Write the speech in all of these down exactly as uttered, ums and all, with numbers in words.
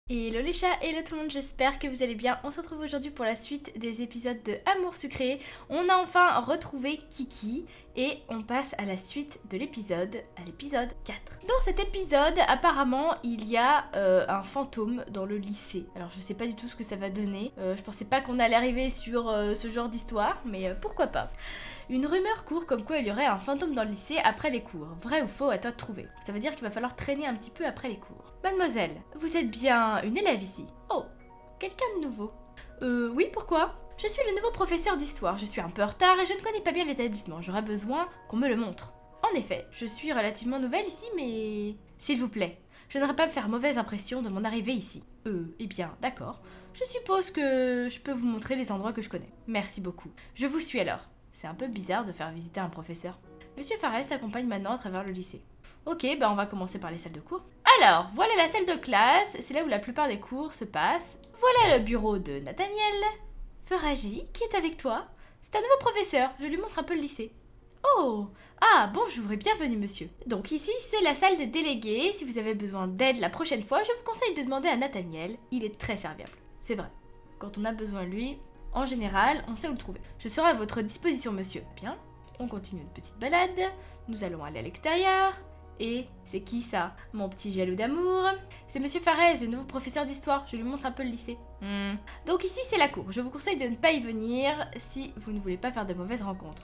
Hello les chats, hello tout le monde, j'espère que vous allez bien. On se retrouve aujourd'hui pour la suite des épisodes de Amour Sucré. On a enfin retrouvé Kiki et on passe à la suite de l'épisode, à l'épisode quatre. Dans cet épisode, apparemment, il y a euh, un fantôme dans le lycée. Alors je sais pas du tout ce que ça va donner. Euh, je pensais pas qu'on allait arriver sur euh, ce genre d'histoire, mais euh, pourquoi pas. Une rumeur court comme quoi il y aurait un fantôme dans le lycée après les cours. Vrai ou faux, à toi de trouver. Ça veut dire qu'il va falloir traîner un petit peu après les cours. Mademoiselle, vous êtes bien une élève ici? Oh, quelqu'un de nouveau? Euh, oui, pourquoi? Je suis le nouveau professeur d'histoire. Je suis un peu en retard et je ne connais pas bien l'établissement. J'aurais besoin qu'on me le montre. En effet, je suis relativement nouvelle ici, mais... S'il vous plaît, je n'aurais pas me faire mauvaise impression de mon arrivée ici. Euh, eh bien, d'accord. Je suppose que je peux vous montrer les endroits que je connais. Merci beaucoup. Je vous suis alors. C'est un peu bizarre de faire visiter un professeur. Monsieur Fares t'accompagne maintenant à travers le lycée. Ok, bah on va commencer par les salles de cours. Alors, voilà la salle de classe, c'est là où la plupart des cours se passent. Voilà le bureau de Nathaniel. Feraji, qui est avec toi? C'est un nouveau professeur, je lui montre un peu le lycée. Oh! Ah, bonjour et bienvenue monsieur. Donc ici, c'est la salle des délégués. Si vous avez besoin d'aide la prochaine fois, je vous conseille de demander à Nathaniel. Il est très serviable. C'est vrai. Quand on a besoin de lui, en général, on sait où le trouver. Je serai à votre disposition, monsieur. Bien, on continue une petite balade. Nous allons aller à l'extérieur. Et c'est qui ça? Mon petit jaloux d'amour? C'est monsieur Fares, le nouveau professeur d'histoire. Je lui montre un peu le lycée. Hmm. Donc ici, c'est la cour. Je vous conseille de ne pas y venir si vous ne voulez pas faire de mauvaises rencontres.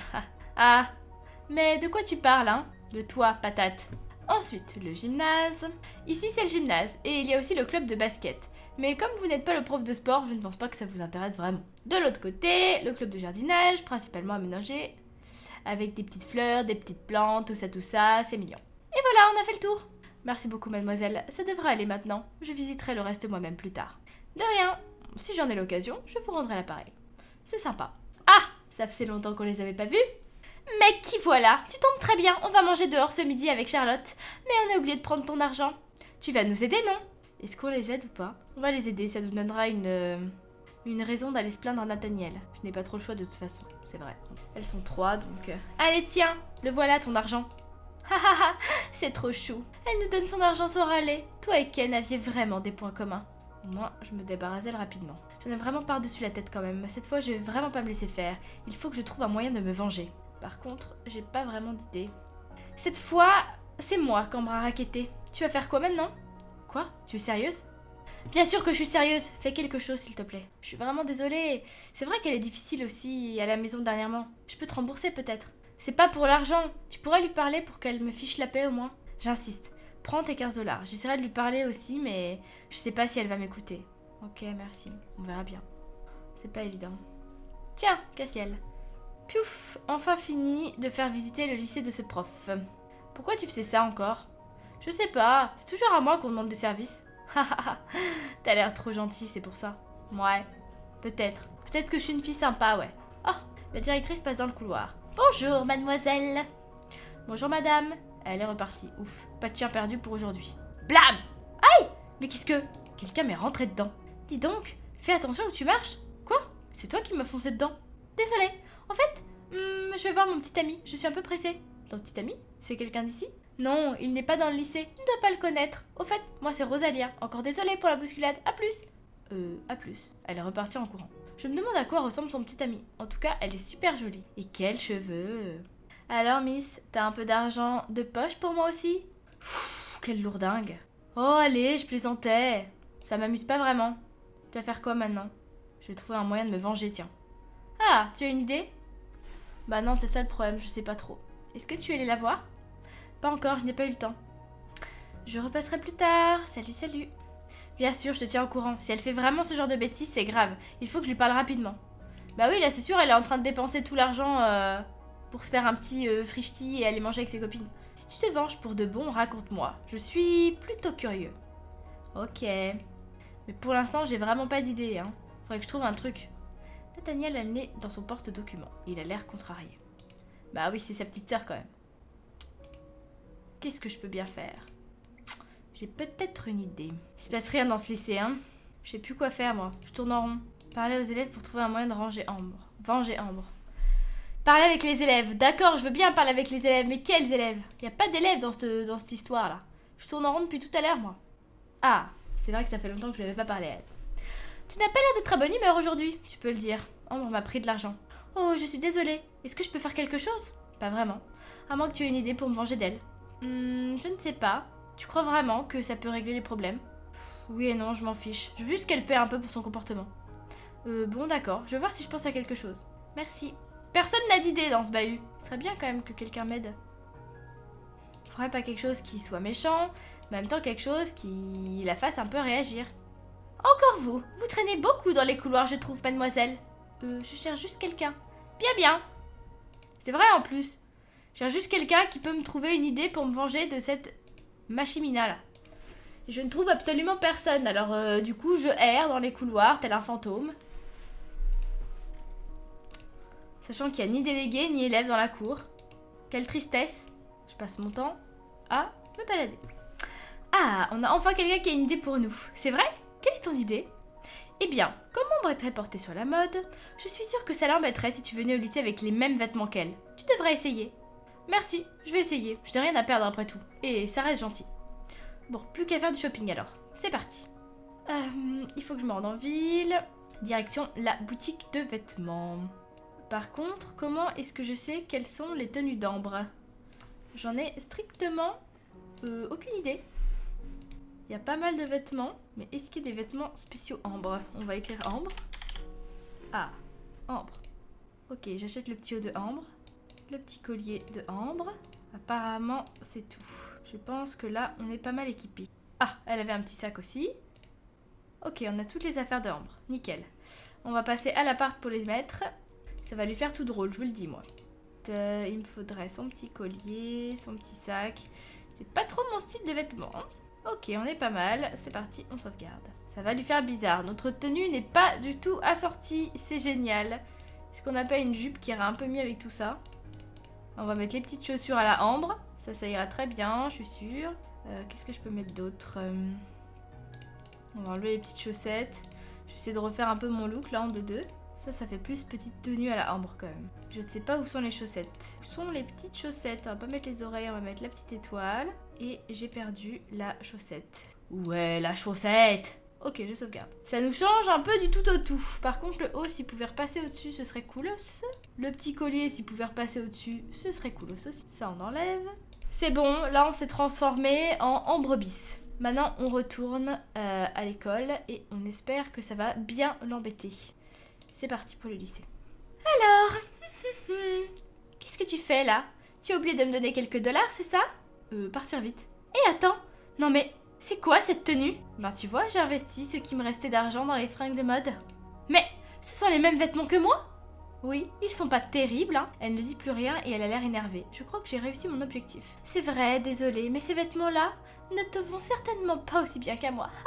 Ah, mais de quoi tu parles, hein? De toi, patate. Ensuite, le gymnase. Ici, c'est le gymnase. Et il y a aussi le club de basket. Mais comme vous n'êtes pas le prof de sport, je ne pense pas que ça vous intéresse vraiment. De l'autre côté, le club de jardinage, principalement aménagé, avec des petites fleurs, des petites plantes, tout ça, tout ça, c'est mignon. Et voilà, on a fait le tour. Merci beaucoup, mademoiselle. Ça devrait aller maintenant. Je visiterai le reste moi-même plus tard. De rien. Si j'en ai l'occasion, je vous rendrai l'appareil. C'est sympa. Ah, ça faisait longtemps qu'on les avait pas vus. Mais qui voilà? Tu tombes très bien. On va manger dehors ce midi avec Charlotte. Mais on a oublié de prendre ton argent. Tu vas nous aider, non? Est-ce qu'on les aide ou pas? On va les aider, ça nous donnera une, euh, une raison d'aller se plaindre à Nathaniel. Je n'ai pas trop le choix de toute façon, c'est vrai. Elles sont trois, donc... Euh... Allez, tiens, le voilà ton argent. Hahaha, c'est trop chou. Elle nous donne son argent sans râler. Toi et Ken aviez vraiment des points communs. Moi, je me débarrasse d'elle rapidement. J'en ai vraiment par-dessus la tête quand même. Cette fois, je vais vraiment pas me laisser faire. Il faut que je trouve un moyen de me venger. Par contre, j'ai pas vraiment d'idée. Cette fois, c'est moi qu'on m'aura racketté. Tu vas faire quoi maintenant? Quoi? Tu es sérieuse? Bien sûr que je suis sérieuse. Fais quelque chose, s'il te plaît. Je suis vraiment désolée. C'est vrai qu'elle est difficile aussi à la maison dernièrement. Je peux te rembourser peut-être. C'est pas pour l'argent. Tu pourrais lui parler pour qu'elle me fiche la paix au moins. J'insiste. Prends tes quinze dollars. J'essaierai de lui parler aussi, mais je sais pas si elle va m'écouter. Ok, merci. On verra bien. C'est pas évident. Tiens, Cassiel. Piouf, enfin fini de faire visiter le lycée de ce prof. Pourquoi tu faisais ça encore? Je sais pas, c'est toujours à moi qu'on demande des services. Hahaha, t'as l'air trop gentil, c'est pour ça. Ouais, peut-être. Peut-être que je suis une fille sympa, ouais. Oh, la directrice passe dans le couloir. Bonjour, mademoiselle. Bonjour, madame. Elle est repartie. Ouf, pas de chien perdu pour aujourd'hui. Blam! Aïe! Mais qu'est-ce que... Quelqu'un m'est rentré dedans. Dis donc, fais attention où tu marches. Quoi? C'est toi qui m'as foncé dedans. Désolée. En fait, hmm, je vais voir mon petit ami. Je suis un peu pressée. Ton petit ami? C'est quelqu'un d'ici? Non, il n'est pas dans le lycée. Tu ne dois pas le connaître. Au fait, moi c'est Rosalia. Encore désolée pour la bousculade. À plus. Euh, à plus. Elle est repartie en courant. Je me demande à quoi ressemble son petit ami. En tout cas, elle est super jolie. Et quels cheveux. Alors, Miss, t'as un peu d'argent de poche pour moi aussi? Pfff, quelle lourdingue. Oh, allez, je plaisantais. Ça m'amuse pas vraiment. Tu vas faire quoi maintenant? Je vais trouver un moyen de me venger, tiens. Ah, tu as une idée? Bah non, c'est ça le problème, je sais pas trop. Est-ce que tu es allé la voir? Pas encore, je n'ai pas eu le temps. Je repasserai plus tard. Salut, salut. Bien sûr, je te tiens au courant. Si elle fait vraiment ce genre de bêtises, c'est grave. Il faut que je lui parle rapidement. Bah oui, là c'est sûr, elle est en train de dépenser tout l'argent euh, pour se faire un petit euh, frichti et aller manger avec ses copines. Si tu te venges pour de bon, raconte-moi. Je suis plutôt curieux. Ok. Mais pour l'instant, j'ai vraiment pas d'idée. Hein. Faudrait que je trouve un truc. Nathaniel a le nez dans son porte-document. Il a l'air contrarié. Bah oui, c'est sa petite sœur quand même. Qu'est-ce que je peux bien faire? J'ai peut-être une idée. Il se passe rien dans ce lycée, hein. Je sais plus quoi faire, moi. Je tourne en rond. Parler aux élèves pour trouver un moyen de ranger Ambre. Venger Ambre. Parler avec les élèves. D'accord, je veux bien parler avec les élèves. Mais quels élèves? Il n'y a pas d'élèves dans, ce, dans cette histoire-là. Je tourne en rond depuis tout à l'heure, moi. Ah, C'est vrai que ça fait longtemps que je lui avais pas parlé à elle. Tu n'as pas l'air de très bonne humeur aujourd'hui, tu peux le dire. Ambre m'a pris de l'argent. Oh, je suis désolée. Est-ce que je peux faire quelque chose? Pas vraiment. À moins que tu aies une idée pour me venger d'elle. Hmm, je ne sais pas. Tu crois vraiment que ça peut régler les problèmes? Pff, oui et non, je m'en fiche. Je veux juste qu'elle paie un peu pour son comportement. Euh, bon d'accord, je vais voir si je pense à quelque chose. Merci. Personne n'a d'idée dans ce bahut. Ce serait bien quand même que quelqu'un m'aide. Faudrait pas quelque chose qui soit méchant, mais en même temps quelque chose qui la fasse un peu réagir. Encore vous, vous traînez beaucoup dans les couloirs, je trouve, mademoiselle. Euh, je cherche juste quelqu'un. Bien, bien. C'est vrai en plus. Je cherche juste quelqu'un qui peut me trouver une idée pour me venger de cette machimina là. Je ne trouve absolument personne, alors euh, du coup je erre dans les couloirs tel un fantôme. Sachant qu'il n'y a ni délégué ni élève dans la cour. Quelle tristesse. Je passe mon temps à me balader. Ah, on a enfin quelqu'un qui a une idée pour nous. C'est vrai? Quelle est ton idée? Eh bien, comme Ambre est très portée sur la mode, je suis sûre que ça l'embêterait si tu venais au lycée avec les mêmes vêtements qu'elle. Tu devrais essayer. Merci, je vais essayer. Je n'ai rien à perdre après tout. Et ça reste gentil. Bon, plus qu'à faire du shopping alors. C'est parti. Euh, il faut que je me rende en ville. Direction la boutique de vêtements. Par contre, comment est-ce que je sais quelles sont les tenues d'Ambre? J'en ai strictement euh, aucune idée. Il y a pas mal de vêtements, mais est-ce qu'il y a des vêtements spéciaux Ambre? On va écrire Ambre. Ah, Ambre. Ok, j'achète le petit haut de Ambre. Le petit collier de Ambre. Apparemment, c'est tout. Je pense que là, on est pas mal équipés. Ah, elle avait un petit sac aussi. Ok, on a toutes les affaires de Ambre. Nickel. On va passer à l'appart pour les mettre. Ça va lui faire tout drôle, je vous le dis, moi. Euh, il me faudrait son petit collier, son petit sac. C'est pas trop mon style de vêtements, hein. Ok, on est pas mal. C'est parti, on sauvegarde. Ça va lui faire bizarre. Notre tenue n'est pas du tout assortie. C'est génial. Ce qu'on appelle une jupe qui ira un peu mieux avec tout ça. On va mettre les petites chaussures à la Ambre. Ça, ça ira très bien, je suis sûre. Euh, Qu'est-ce que je peux mettre d'autre? euh... On va enlever les petites chaussettes. J'essaie de refaire un peu mon look là en deux deux. Ça, ça fait plus petite tenue à la Ambre quand même. Je ne sais pas où sont les chaussettes. Où sont les petites chaussettes? On va pas mettre les oreilles, on va mettre la petite étoile. Et j'ai perdu la chaussette. Où est la chaussette? Ok, je sauvegarde. Ça nous change un peu du tout au tout. Par contre, le haut, s'il pouvait repasser au-dessus, ce serait cool. Le petit collier, s'il pouvait repasser au-dessus, ce serait cool aussi. Ça, on enlève. C'est bon, là, on s'est transformé en Ambre bis. Maintenant, on retourne euh, à l'école et on espère que ça va bien l'embêter. C'est parti pour le lycée. Alors, qu'est-ce que tu fais là? Tu as oublié de me donner quelques dollars, c'est ça? Euh, partir vite. Et attends, non mais, c'est quoi cette tenue? Ben tu vois, j'ai investi ce qui me restait d'argent dans les fringues de mode. Mais, ce sont les mêmes vêtements que moi? Oui, ils sont pas terribles, hein. Elle ne dit plus rien et elle a l'air énervée. Je crois que j'ai réussi mon objectif. C'est vrai, désolée, mais ces vêtements-là ne te vont certainement pas aussi bien qu'à moi.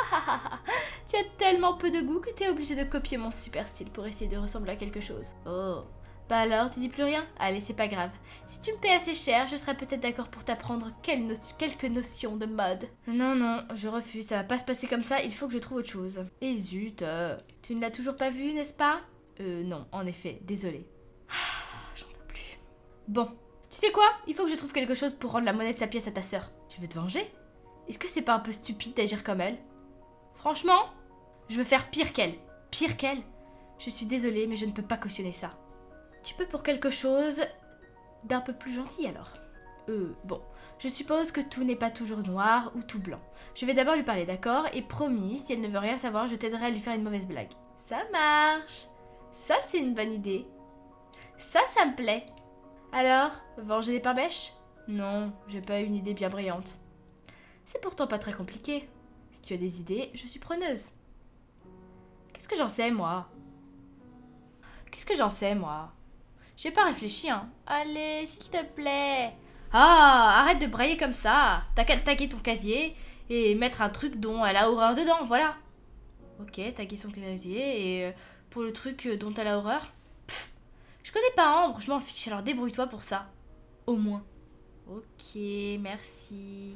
Tu as tellement peu de goût que tu es obligée de copier mon super style pour essayer de ressembler à quelque chose. Oh, bah alors, tu dis plus rien? Allez, c'est pas grave. Si tu me paies assez cher, je serai peut-être d'accord pour t'apprendre quelle no quelques notions de mode. Non, non, je refuse, ça va pas se passer comme ça, il faut que je trouve autre chose. Et zut, euh, tu ne l'as toujours pas vu, n'est-ce pas? Euh, non, en effet, désolée. J'en peux plus. Bon, tu sais quoi? Il faut que je trouve quelque chose pour rendre la monnaie de sa pièce à ta sœur. Tu veux te venger? Est-ce que c'est pas un peu stupide d'agir comme elle? Franchement, je veux faire pire qu'elle. Pire qu'elle? Je suis désolée, mais je ne peux pas cautionner ça. Tu peux pour quelque chose d'un peu plus gentil alors. Euh, bon, je suppose que tout n'est pas toujours noir ou tout blanc. Je vais d'abord lui parler, d'accord? Et promis, si elle ne veut rien savoir, je t'aiderai à lui faire une mauvaise blague. Ça marche. Ça, c'est une bonne idée. Ça, ça me plaît. Alors, venger les parbèches? Non, j'ai pas une idée bien brillante. C'est pourtant pas très compliqué. Si tu as des idées, je suis preneuse. Qu'est-ce que j'en sais, moi? Qu'est-ce que j'en sais, moi? J'ai pas réfléchi, hein. Allez, s'il te plaît. Ah, arrête de brailler comme ça. T'as qu'à taguer ton casier et mettre un truc dont elle a horreur dedans, voilà. Ok, taguer son casier et pour le truc dont elle a horreur. Pff, je connais pas Ambre, je m'en fiche, alors débrouille-toi pour ça. Au moins. Ok, merci.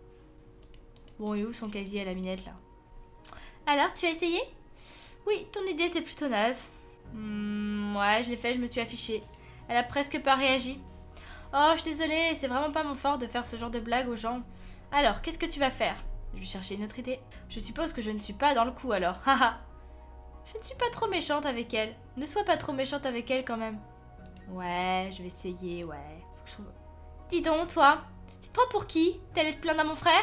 Bon, et où son casier à la minette, là? Alors, tu as essayé? Oui, ton idée était plutôt naze. Hmm, ouais, je l'ai fait, je me suis affichée. Elle a presque pas réagi. Oh, je suis désolée, c'est vraiment pas mon fort de faire ce genre de blague aux gens. Alors, qu'est-ce que tu vas faire? Je vais chercher une autre idée. Je suppose que je ne suis pas dans le coup alors. Haha. Je ne suis pas trop méchante avec elle. Ne sois pas trop méchante avec elle quand même. Ouais, je vais essayer, ouais. Faut que je trouve... Dis donc, toi, tu te prends pour qui? T'es allée te plaindre à mon frère?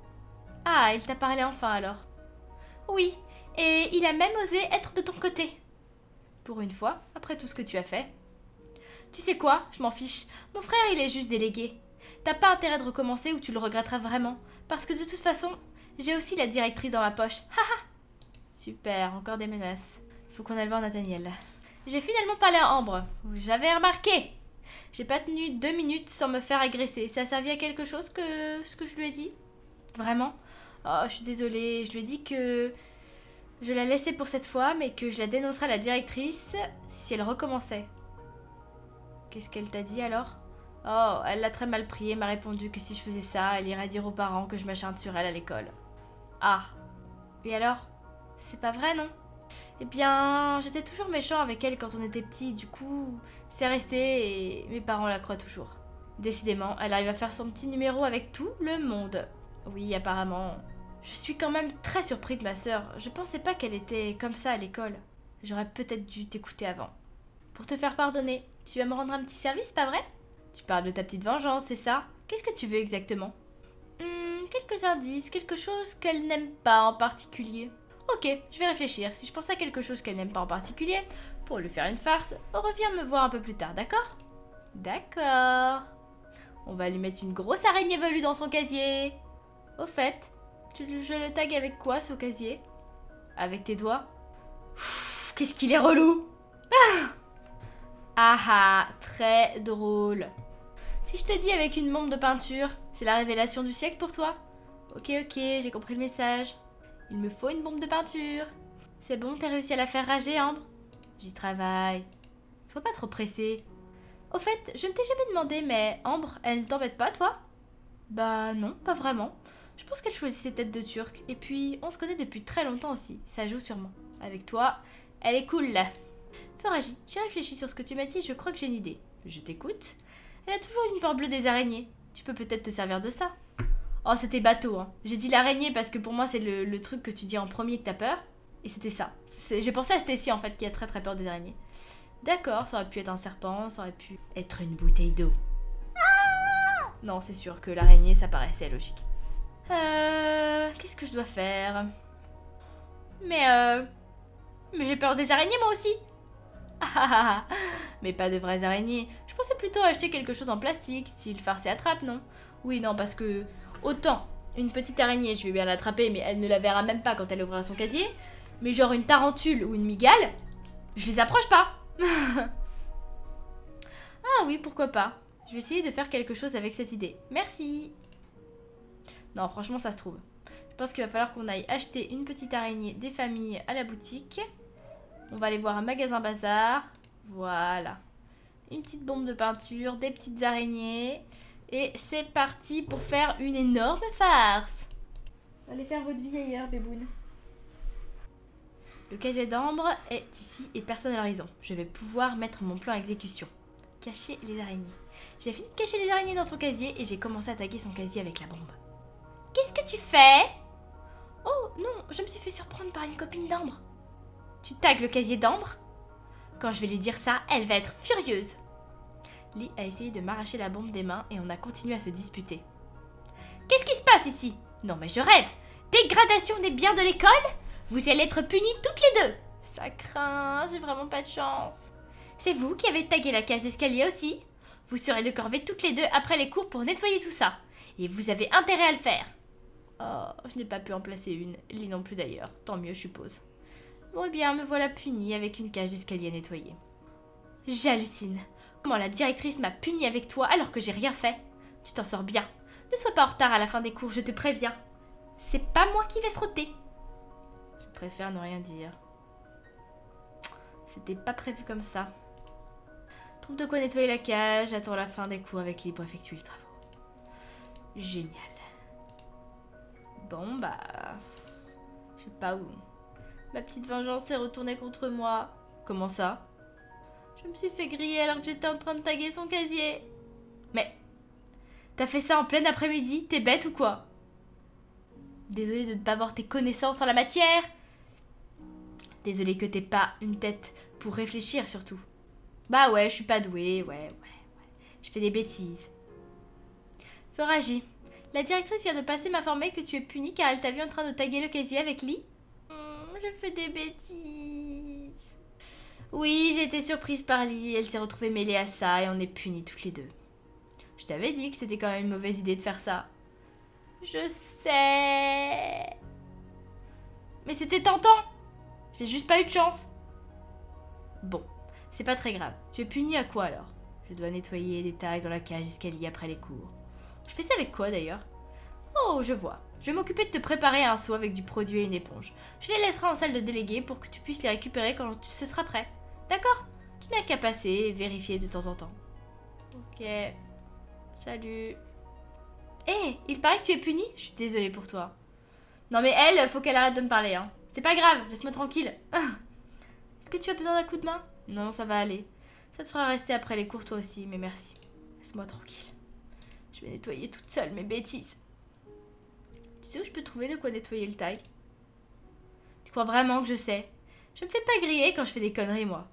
Ah, il t'a parlé enfin alors. Oui, et il a même osé être de ton côté. Pour une fois, après tout ce que tu as fait. Tu sais quoi? Je m'en fiche. Mon frère, il est juste délégué. T'as pas intérêt de recommencer ou tu le regretteras vraiment. Parce que de toute façon, j'ai aussi la directrice dans ma poche. Haha. Super, encore des menaces. Faut qu'on aille voir Nathaniel. J'ai finalement parlé à Ambre. J'avais remarqué. J'ai pas tenu deux minutes sans me faire agresser. Ça a servi à quelque chose que ce que je lui ai dit? Vraiment? Oh, je suis désolée. Je lui ai dit que je la laissais pour cette fois, mais que je la dénoncerais à la directrice si elle recommençait. Qu'est-ce qu'elle t'a dit alors? Oh, elle l'a très mal pris et m'a répondu que si je faisais ça, elle irait dire aux parents que je m'acharne sur elle à l'école. Ah. Et alors? C'est pas vrai, non? Eh bien, j'étais toujours méchant avec elle quand on était petit, du coup, c'est resté et mes parents la croient toujours. Décidément, elle arrive à faire son petit numéro avec tout le monde. Oui, apparemment. Je suis quand même très surpris de ma sœur. Je pensais pas qu'elle était comme ça à l'école. J'aurais peut-être dû t'écouter avant. Pour te faire pardonner, tu vas me rendre un petit service, pas vrai? Tu parles de ta petite vengeance, c'est ça? Qu'est-ce que tu veux exactement? hmm, Quelques indices, quelque chose qu'elle n'aime pas en particulier. Ok, je vais réfléchir. Si je pense à quelque chose qu'elle n'aime pas en particulier, pour lui faire une farce, reviens me voir un peu plus tard, d'accord? D'accord. On va lui mettre une grosse araignée velue dans son casier. Au fait, tu, je le tag avec quoi, ce casier? Avec tes doigts? Qu'est-ce qu'il est relou! Ah ah ah, très drôle. Si je te dis avec une bombe de peinture, c'est la révélation du siècle pour toi? Ok, ok, j'ai compris le message. Il me faut une bombe de peinture. C'est bon, t'as réussi à la faire rager, Ambre? J'y travaille. Sois pas trop pressée. Au fait, je ne t'ai jamais demandé, mais Ambre, elle ne t'embête pas, toi? Bah non, pas vraiment. Je pense qu'elle choisit ses têtes de turc. Et puis, on se connaît depuis très longtemps aussi. Ça joue sûrement. Avec toi, elle est cool, là. Foragy, j'ai réfléchi sur ce que tu m'as dit, je crois que j'ai une idée. Je t'écoute. Elle a toujours une peur bleue des araignées. Tu peux peut-être te servir de ça. Oh, c'était bateau, hein. J'ai dit l'araignée parce que pour moi, c'est le, le truc que tu dis en premier que t'as peur. Et c'était ça. J'ai pensé à Stacy, en fait, qui a très très peur des araignées. D'accord, ça aurait pu être un serpent, ça aurait pu être une bouteille d'eau. Ah non, c'est sûr que l'araignée, ça paraissait logique. Euh... Qu'est-ce que je dois faire? Mais euh... Mais j'ai peur des araignées, moi aussi. Mais pas de vraies araignées. Je pensais plutôt acheter quelque chose en plastique, style farce et attrape, non? Oui, non, parce que... Autant, une petite araignée, je vais bien l'attraper, mais elle ne la verra même pas quand elle ouvrira son casier. Mais genre une tarentule ou une mygale, je les approche pas. Ah oui, pourquoi pas. Je vais essayer de faire quelque chose avec cette idée. Merci. Non, franchement, ça se trouve. Je pense qu'il va falloir qu'on aille acheter une petite araignée des familles à la boutique. On va aller voir un magasin bazar. Voilà. Une petite bombe de peinture, des petites araignées. Et c'est parti pour faire une énorme farce. Allez faire votre vie ailleurs, béboune. Le casier d'Ambre est ici et personne à l'horizon. Je vais pouvoir mettre mon plan à exécution. Cacher les araignées. J'ai fini de cacher les araignées dans son casier et j'ai commencé à attaquer son casier avec la bombe. Qu'est-ce que tu fais? Oh non, je me suis fait surprendre par une copine d'Ambre. Tu tagues le casier d'Ambre? Quand je vais lui dire ça, elle va être furieuse. Lee a essayé de m'arracher la bombe des mains et on a continué à se disputer. Qu'est-ce qui se passe ici? Non mais je rêve. Dégradation des biens de l'école? Vous allez être punis toutes les deux. Ça craint, j'ai vraiment pas de chance. C'est vous qui avez tagué la cage d'escalier aussi? Vous serez de corvée toutes les deux après les cours pour nettoyer tout ça. Et vous avez intérêt à le faire. Oh, je n'ai pas pu en placer une. Lee non plus d'ailleurs. Tant mieux, je suppose. Bon eh bien, me voilà punie avec une cage d'escalier à nettoyer. J'hallucine. Comment la directrice m'a punie avec toi alors que j'ai rien fait? Tu t'en sors bien. Ne sois pas en retard à la fin des cours, je te préviens. C'est pas moi qui vais frotter. Je préfère ne rien dire. C'était pas prévu comme ça. Trouve de quoi nettoyer la cage, attends la fin des cours avec Lee pour effectuer les travaux. Génial. Bon bah... Je sais pas où. Ma petite vengeance est retournée contre moi. Comment ça? Je me suis fait griller alors que j'étais en train de taguer son casier. Mais... T'as fait ça en plein après-midi? T'es bête ou quoi? Désolée de ne pas avoir tes connaissances en la matière. Désolée que t'aies pas une tête pour réfléchir surtout. Bah ouais, je suis pas douée, ouais, ouais, ouais. Je fais des bêtises. Feraji, la directrice vient de passer m'informer que tu es punie car elle t'a vu en train de taguer le casier avec Lee. Mmh, je fais des bêtises. Oui, j'ai été surprise par Lee, elle s'est retrouvée mêlée à ça et on est punis toutes les deux. Je t'avais dit que c'était quand même une mauvaise idée de faire ça. Je sais. Mais c'était tentant. J'ai juste pas eu de chance. Bon, c'est pas très grave. Tu es puni à quoi alors? Je dois nettoyer des tailles dans la cage d'escalier après les cours. Je fais ça avec quoi d'ailleurs? Oh, je vois. Je vais m'occuper de te préparer un seau avec du produit et une éponge. Je les laisserai en salle de délégués pour que tu puisses les récupérer quand ce sera prêt. D'accord? Tu n'as qu'à passer et vérifier de temps en temps. Ok. Salut. Hé, hey, il paraît que tu es puni? Je suis désolée pour toi. Non mais elle, faut qu'elle arrête de me parler, hein. C'est pas grave, laisse-moi tranquille. Est-ce que tu as besoin d'un coup de main? Non, ça va aller. Ça te fera rester après les cours toi aussi, mais merci. Laisse-moi tranquille. Je vais nettoyer toute seule mes bêtises. Tu sais où je peux trouver de quoi nettoyer le tag? Tu crois vraiment que je sais? Je me fais pas griller quand je fais des conneries, moi.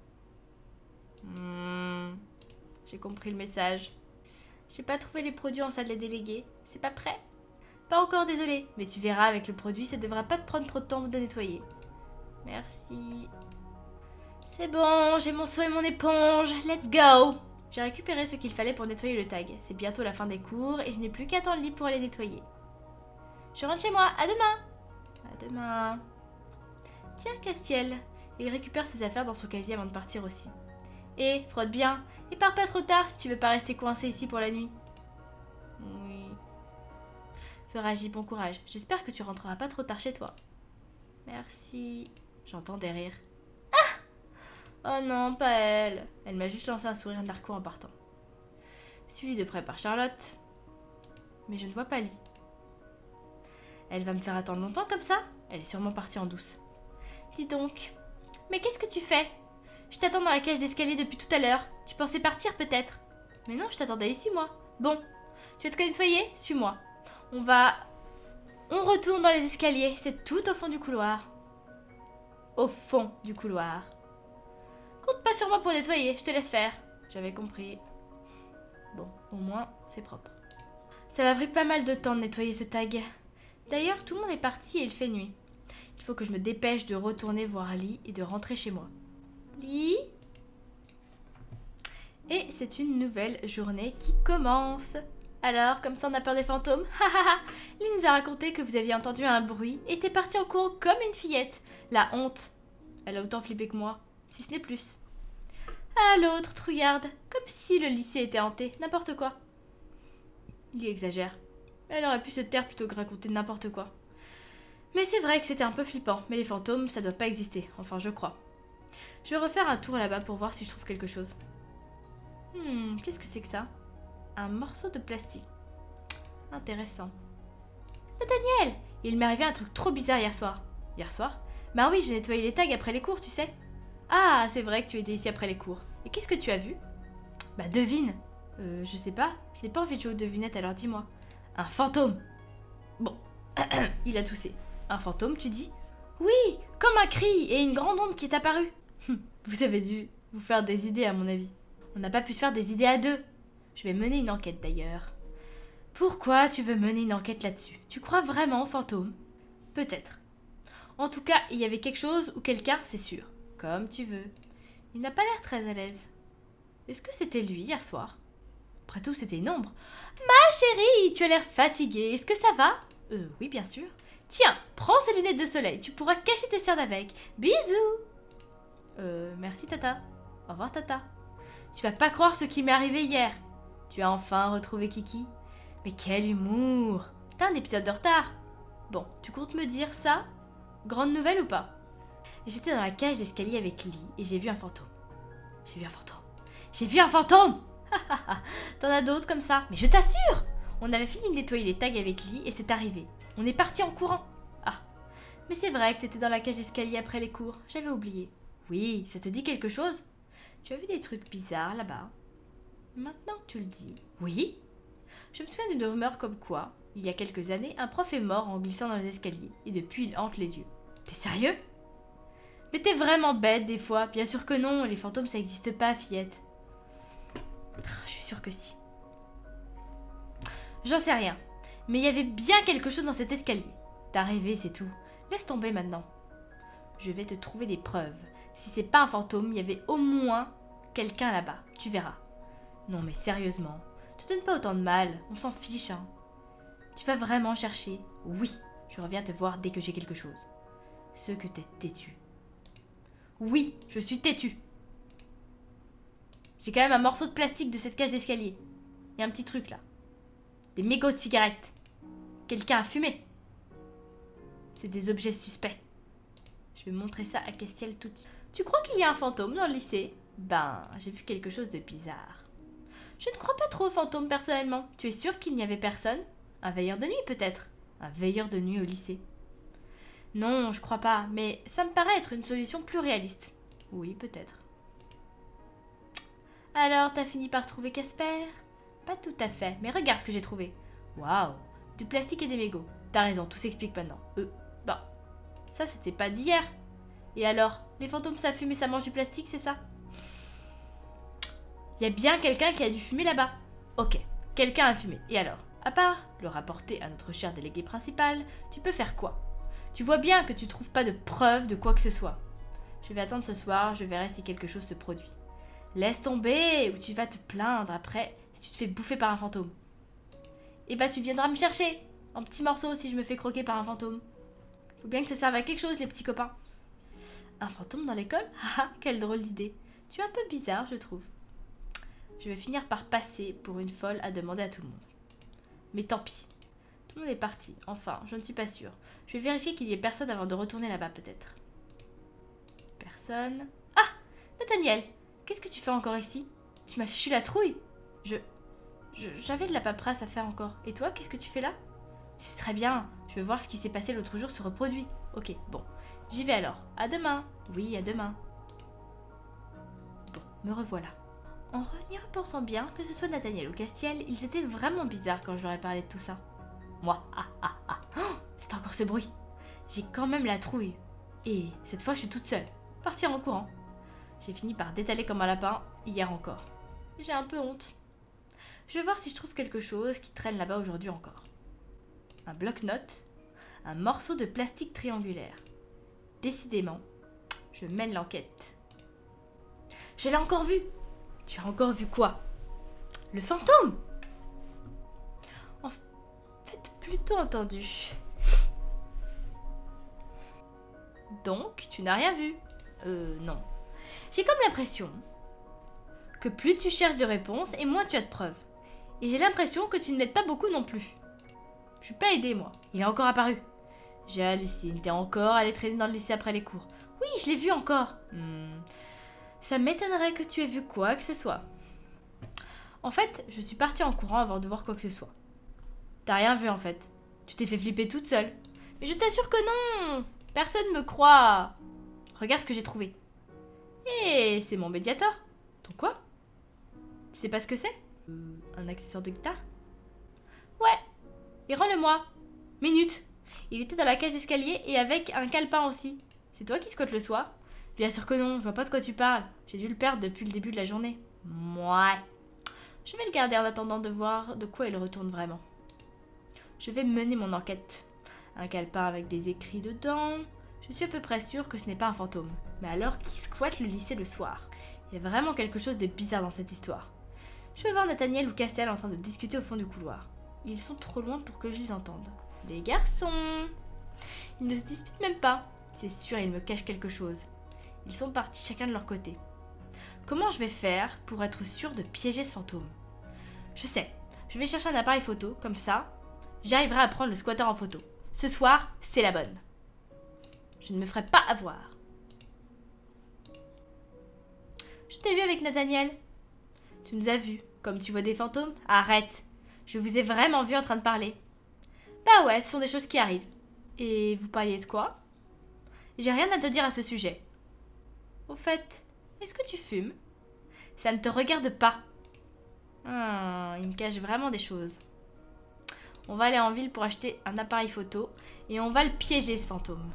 Hmm, j'ai compris le message. J'ai pas trouvé les produits en salle des délégués. C'est pas prêt? Pas encore, désolé. Mais tu verras, avec le produit, ça devra pas te prendre trop de temps de nettoyer. Merci. C'est bon, j'ai mon seau et mon éponge. Let's go! J'ai récupéré ce qu'il fallait pour nettoyer le tag. C'est bientôt la fin des cours et je n'ai plus qu'à attendre libre pour aller nettoyer. Je rentre chez moi. À demain! À demain. Tiens, Castiel. Il récupère ses affaires dans son casier avant de partir aussi. Et frotte bien. Et pars pas trop tard si tu veux pas rester coincé ici pour la nuit. Oui. Feraji, bon courage. J'espère que tu rentreras pas trop tard chez toi. Merci. J'entends des rires. Ah! Oh non, pas elle. Elle m'a juste lancé un sourire narquois en partant. Suivi de près par Charlotte. Mais je ne vois pas Lee. Elle va me faire attendre longtemps comme ça? Elle est sûrement partie en douce. Dis donc. Mais qu'est-ce que tu fais? Je t'attends dans la cage d'escalier depuis tout à l'heure. Tu pensais partir peut-être? Mais non, je t'attendais ici moi. Bon, tu veux te nettoyer? Suis-moi. On va... On retourne dans les escaliers. C'est tout au fond du couloir. Au fond du couloir. Compte pas sur moi pour nettoyer. Je te laisse faire. J'avais compris. Bon, au moins, c'est propre. Ça m'a pris pas mal de temps de nettoyer ce tag. D'ailleurs, tout le monde est parti et il fait nuit. Il faut que je me dépêche de retourner voir Lee et de rentrer chez moi. Lee? Et c'est une nouvelle journée qui commence. Alors, comme ça on a peur des fantômes? Hahaha. Lee nous a raconté que vous aviez entendu un bruit et était parti en courant comme une fillette. La honte. Elle a autant flippé que moi, si ce n'est plus. Ah, l'autre, trouillarde. Comme si le lycée était hanté. N'importe quoi. Lee exagère. Elle aurait pu se taire plutôt que raconter n'importe quoi. Mais c'est vrai que c'était un peu flippant. Mais les fantômes, ça doit pas exister. Enfin, je crois. Je vais refaire un tour là-bas pour voir si je trouve quelque chose. Hmm, qu'est-ce que c'est que ça? Un morceau de plastique. Intéressant. Nathaniel! Il m'est arrivé un truc trop bizarre hier soir. Hier soir? Bah oui, j'ai nettoyé les tags après les cours, tu sais. Ah, c'est vrai que tu étais ici après les cours. Et qu'est-ce que tu as vu? Bah devine. Euh, je sais pas. Je n'ai pas envie de jouer aux devinettes, alors dis-moi. Un fantôme. Bon. Il a toussé. Un fantôme, tu dis? Oui, comme un cri et une grande ombre qui est apparue. Vous avez dû vous faire des idées à mon avis. On n'a pas pu se faire des idées à deux. Je vais mener une enquête d'ailleurs. Pourquoi tu veux mener une enquête là-dessus? Tu crois vraiment aux fantômes? Peut-être. En tout cas, il y avait quelque chose ou quelqu'un, c'est sûr. Comme tu veux. Il n'a pas l'air très à l'aise. Est-ce que c'était lui hier soir? Après tout, c'était une ombre. Ma chérie, tu as l'air fatiguée. Est-ce que ça va? Euh, oui, bien sûr. Tiens, prends ces lunettes de soleil. Tu pourras cacher tes cernes avec. Bisous. Euh, merci Tata. Au revoir Tata. Tu vas pas croire ce qui m'est arrivé hier. Tu as enfin retrouvé Kiki. Mais quel humour. T'as un épisode de retard. Bon, tu comptes me dire ça? Grande nouvelle ou pas? J'étais dans la cage d'escalier avec Lee et j'ai vu un fantôme. J'ai vu un fantôme. J'ai vu un fantôme. T'en as d'autres comme ça? Mais je t'assure. On avait fini de nettoyer les tags avec Lee et c'est arrivé. On est parti en courant. Ah, mais c'est vrai que t'étais dans la cage d'escalier après les cours. J'avais oublié. Oui, ça te dit quelque chose? Tu as vu des trucs bizarres là-bas? Maintenant que tu le dis. Oui. Je me souviens d'une rumeur comme quoi, il y a quelques années, un prof est mort en glissant dans les escaliers, et depuis il hante les lieux. T'es sérieux? Mais t'es vraiment bête des fois. Bien sûr que non, les fantômes ça n'existe pas, fillette. Je suis sûre que si. J'en sais rien, mais il y avait bien quelque chose dans cet escalier. T'as rêvé, c'est tout. Laisse tomber maintenant. Je vais te trouver des preuves. Si c'est pas un fantôme, il y avait au moins quelqu'un là-bas. Tu verras. Non mais sérieusement, te donne pas autant de mal. On s'en fiche, hein. Tu vas vraiment chercher? Oui, je reviens te voir dès que j'ai quelque chose. Ce que t'es têtu. Oui, je suis têtu. J'ai quand même un morceau de plastique de cette cage d'escalier. Il y a un petit truc là. Des mégots de cigarettes. Quelqu'un a fumé. C'est des objets suspects. Je vais montrer ça à Castiel tout de suite. Tu crois qu'il y a un fantôme dans le lycée? Ben, j'ai vu quelque chose de bizarre. Je ne crois pas trop aux fantômes personnellement. Tu es sûr qu'il n'y avait personne? Un veilleur de nuit peut-être? Un veilleur de nuit au lycée? Non, je crois pas, mais ça me paraît être une solution plus réaliste. Oui, peut-être. Alors, t'as fini par trouver Casper? Pas tout à fait, mais regarde ce que j'ai trouvé. Waouh, du plastique et des mégots. T'as raison, tout s'explique maintenant. Euh, bah, ça c'était pas d'hier. Et alors, les fantômes ça fume et ça mange du plastique, c'est ça? Il y a bien quelqu'un qui a dû fumer là-bas. Ok, quelqu'un a fumé. Et alors, à part le rapporter à notre cher délégué principal, tu peux faire quoi? Tu vois bien que tu trouves pas de preuves de quoi que ce soit. Je vais attendre ce soir, je verrai si quelque chose se produit. Laisse tomber, ou tu vas te plaindre après si tu te fais bouffer par un fantôme. Et bah tu viendras me chercher en petits morceaux si je me fais croquer par un fantôme. Faut bien que ça serve à quelque chose les petits copains. Un fantôme dans l'école? Haha, quelle drôle d'idée. Tu es un peu bizarre je trouve. Je vais finir par passer pour une folle à demander à tout le monde. Mais tant pis. Tout le monde est parti. Enfin, je ne suis pas sûre. Je vais vérifier qu'il y ait personne avant de retourner là-bas peut-être. Personne. Ah! Nathaniel! Qu'est-ce que tu fais encore ici? Tu m'as fichu la trouille. Je... J'avais de la paperasse à faire encore. Et toi, qu'est-ce que tu fais là? Tu sais très bien. Je veux voir ce qui s'est passé l'autre jour se reproduit. Ok, bon. J'y vais alors. À demain. Oui, à demain. Bon, me revoilà. En y repensant bien, que ce soit Nathaniel ou Castiel, ils étaient vraiment bizarres quand je leur ai parlé de tout ça. Moi, ah ah ah. Oh, c'est encore ce bruit. J'ai quand même la trouille. Et cette fois, je suis toute seule. Partir en courant. J'ai fini par détaler comme un lapin, hier encore. J'ai un peu honte. Je vais voir si je trouve quelque chose qui traîne là-bas aujourd'hui encore. Un bloc-notes, un morceau de plastique triangulaire. Décidément, je mène l'enquête. Je l'ai encore vu. Tu as encore vu quoi? Le fantôme? En fait, plutôt entendu. Donc, tu n'as rien vu? Euh, non. J'ai comme l'impression que plus tu cherches de réponses et moins tu as de preuves. Et j'ai l'impression que tu ne m'aides pas beaucoup non plus. Je suis pas aidée, moi. Il est encore apparu. J'ai halluciné. T'es encore allé traîner dans le lycée après les cours. Oui, je l'ai vu encore. Hmm. Ça m'étonnerait que tu aies vu quoi que ce soit. En fait, je suis partie en courant avant de voir quoi que ce soit. T'as rien vu en fait. Tu t'es fait flipper toute seule. Mais je t'assure que non. Personne me croit. Regarde ce que j'ai trouvé. Hé, c'est mon médiator. Ton quoi? Tu sais pas ce que c'est? euh, Un accessoire de guitare? Ouais. Et rends-le-moi. Minute. Il était dans la cage d'escalier et avec un calepin aussi. C'est toi qui squattes le soir? Bien sûr que non, je vois pas de quoi tu parles. J'ai dû le perdre depuis le début de la journée. Mouais. Je vais le garder en attendant de voir de quoi il retourne vraiment. Je vais mener mon enquête. Un calepin avec des écrits dedans. Je suis à peu près sûre que ce n'est pas un fantôme. Mais alors, qui squatte le lycée le soir? Il y a vraiment quelque chose de bizarre dans cette histoire. Je vais voir Nathaniel ou Castel en train de discuter au fond du couloir. Ils sont trop loin pour que je les entende. Les garçons! Ils ne se disputent même pas. C'est sûr, ils me cachent quelque chose. Ils sont partis chacun de leur côté. Comment je vais faire pour être sûre de piéger ce fantôme? Je sais, je vais chercher un appareil photo, comme ça, j'arriverai à prendre le squatter en photo. Ce soir, c'est la bonne. Je ne me ferai pas avoir. Je t'ai vu avec Nathaniel. Tu nous as vus, comme tu vois des fantômes? Arrête, je vous ai vraiment vu en train de parler. Bah ouais, ce sont des choses qui arrivent. Et vous parliez de quoi? J'ai rien à te dire à ce sujet. Au fait, est-ce que tu fumes? Ça ne te regarde pas. Ah, il me cache vraiment des choses. On va aller en ville pour acheter un appareil photo et on va le piéger ce fantôme.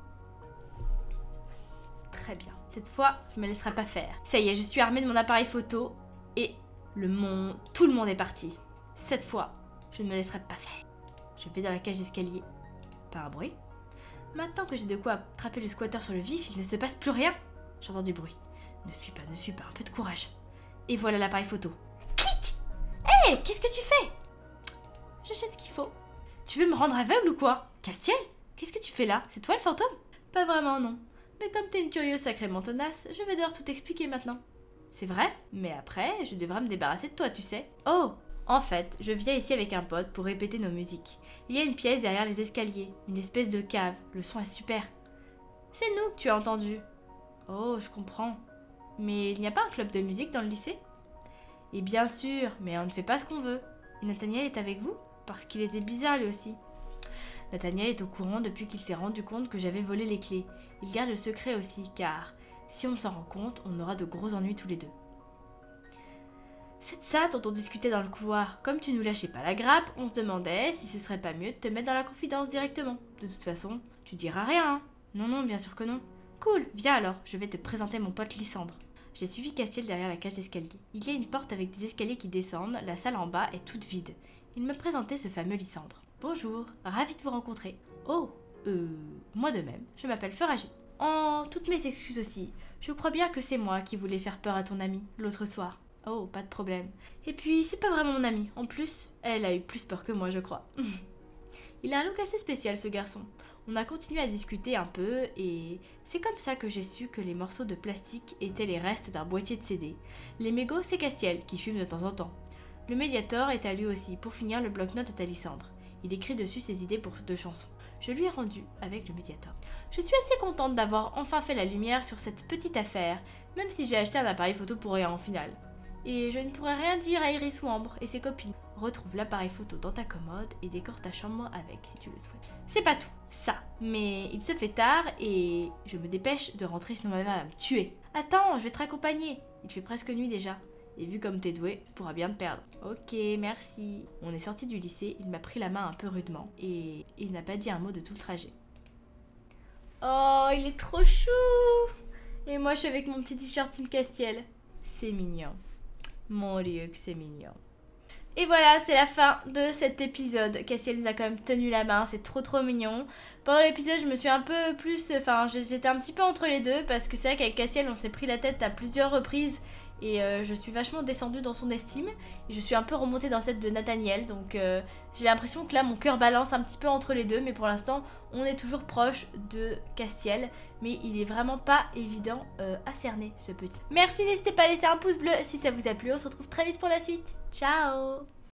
Très bien. Cette fois, je me laisserai pas faire. Ça y est, je suis armée de mon appareil photo et le monde, tout le monde est parti. Cette fois, je ne me laisserai pas faire. Je vais dans la cage d'escalier. Pas un bruit. Maintenant que j'ai de quoi attraper le squatter sur le vif, il ne se passe plus rien. J'entends du bruit. Ne fuis pas, ne fuis pas, un peu de courage. Et voilà l'appareil photo. Clic! Hé, hey, qu'est-ce que tu fais? J'achète ce qu'il faut. Tu veux me rendre aveugle ou quoi? Castiel? Qu'est-ce que tu fais là? C'est toi le fantôme? Pas vraiment, non. Mais comme t'es une curieuse sacrément tenace, je vais devoir tout expliquer maintenant. C'est vrai? Mais après, je devrais me débarrasser de toi, tu sais. Oh! En fait, je viens ici avec un pote pour répéter nos musiques. Il y a une pièce derrière les escaliers, une espèce de cave. Le son est super. C'est nous que tu as entendu. Oh, je comprends. Mais il n'y a pas un club de musique dans le lycée? Et bien sûr, mais on ne fait pas ce qu'on veut. Et Nathaniel est avec vous? Parce qu'il était bizarre lui aussi. Nathaniel est au courant depuis qu'il s'est rendu compte que j'avais volé les clés. Il garde le secret aussi, car si on s'en rend compte, on aura de gros ennuis tous les deux. C'est de ça dont on discutait dans le couloir. Comme tu nous lâchais pas la grappe, on se demandait si ce serait pas mieux de te mettre dans la confidence directement. De toute façon, tu diras rien, hein? Non, non, bien sûr que non. Cool, viens alors, je vais te présenter mon pote Lysandre. J'ai suivi Castiel derrière la cage d'escalier. Il y a une porte avec des escaliers qui descendent, la salle en bas est toute vide. Il m'a présenté ce fameux Lysandre. Bonjour, ravi de vous rencontrer. Oh, euh, moi de même, je m'appelle Feragé. En toutes mes excuses aussi, je crois bien que c'est moi qui voulais faire peur à ton amie l'autre soir. Oh, pas de problème. Et puis, c'est pas vraiment mon amie. En plus, elle a eu plus peur que moi, je crois. Il a un look assez spécial, ce garçon. On a continué à discuter un peu et c'est comme ça que j'ai su que les morceaux de plastique étaient les restes d'un boîtier de C D. Les mégots, c'est Castiel, qui fume de temps en temps. Le Mediator est à lui aussi. Pour finir, le bloc-notes est à Lysandre. Il écrit dessus ses idées pour deux chansons. Je lui ai rendu avec le Mediator. Je suis assez contente d'avoir enfin fait la lumière sur cette petite affaire, même si j'ai acheté un appareil photo pour rien en final. Et je ne pourrais rien dire à Iris ou Ambre et ses copines. Retrouve l'appareil photo dans ta commode et décore ta chambre avec si tu le souhaites. C'est pas tout, ça. Mais il se fait tard et je me dépêche de rentrer sinon ma mère va me tuer. Attends, je vais te raccompagner. Il fait presque nuit déjà. Et vu comme t'es doué, tu pourras bien te perdre. Ok, merci. On est sorti du lycée, il m'a pris la main un peu rudement et il n'a pas dit un mot de tout le trajet. Oh, il est trop chou! Et moi je suis avec mon petit t-shirt Team Castiel. C'est mignon. Mon Dieu que c'est mignon. Et voilà, c'est la fin de cet épisode. Castiel nous a quand même tenu la main, c'est trop trop mignon. Pendant l'épisode, je me suis un peu plus... Enfin, j'étais un petit peu entre les deux parce que c'est vrai qu'avec Castiel, on s'est pris la tête à plusieurs reprises et euh, je suis vachement descendue dans son estime. Et je suis un peu remontée dans celle de Nathaniel, donc euh, j'ai l'impression que là, mon cœur balance un petit peu entre les deux. Mais pour l'instant, on est toujours proche de Castiel. Mais il est vraiment pas évident euh, à cerner, ce petit. Merci, n'hésitez pas à laisser un pouce bleu si ça vous a plu. On se retrouve très vite pour la suite. Ciao!